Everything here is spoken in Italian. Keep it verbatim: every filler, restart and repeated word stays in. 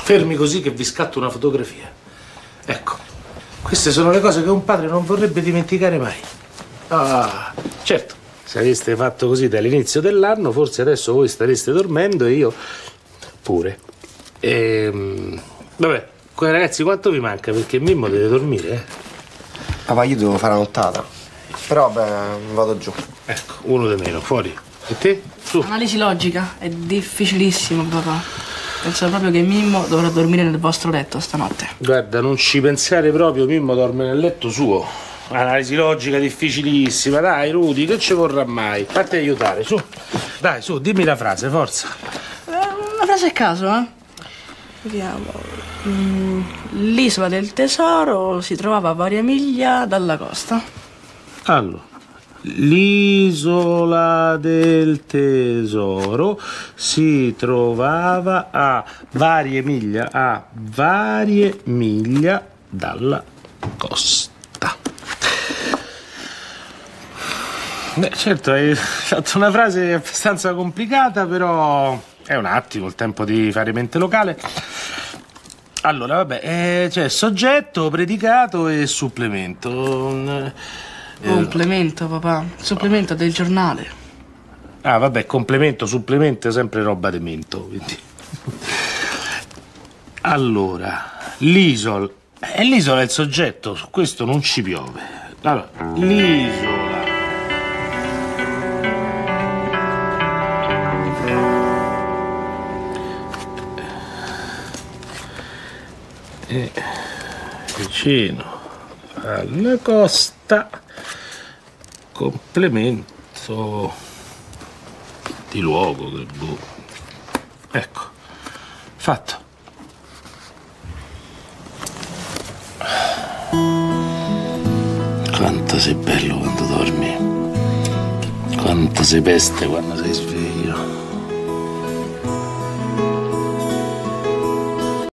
Fermi così che vi scatto una fotografia. Ecco, queste sono le cose che un padre non vorrebbe dimenticare mai. Ah, certo, se aveste fatto così dall'inizio dell'anno, forse adesso voi stareste dormendo e io pure. E, vabbè, ragazzi, quanto vi manca? Perché Mimmo deve dormire, eh? Papà, io devo fare la nottata. Però, vabbè, vado giù. Ecco, uno di meno, fuori. E te? Su. Analisi logica, è difficilissimo, papà. Penso proprio che Mimmo dovrà dormire nel vostro letto stanotte. Guarda, non ci pensare proprio, Mimmo dorme nel letto suo. Analisi logica difficilissima, dai Rudy, che ci vorrà mai? Fatti aiutare, su. Dai, su, dimmi la frase, forza. Eh, una frase a caso, eh? Vediamo. Mm, l'isola del tesoro si trovava a varie miglia dalla costa. Allora. L'isola del tesoro si trovava a varie miglia, a varie miglia dalla costa. Beh, certo, hai fatto una frase abbastanza complicata, però è un attimo il tempo di fare mente locale. Allora, vabbè, eh, c'è soggetto, predicato e supplemento. Complemento, papà. Supplemento del giornale. Ah, vabbè, complemento, supplemento è sempre roba di mento, quindi. Allora, l'isola. Eh, l'isola è il soggetto, su questo non ci piove. Allora, l'isola. È vicino alla costa. Complemento di luogo, che boh. Ecco, fatto. Quanto sei bello quando dormi, quanto sei peste quando sei sveglio.